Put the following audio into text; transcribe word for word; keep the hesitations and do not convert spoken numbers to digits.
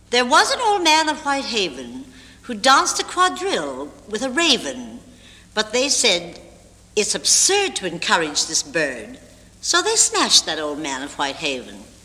There was an old man of Whitehaven who danced a quadrille with a raven, but they said, it's absurd to encourage this bird, so they snatched that old man of Whitehaven.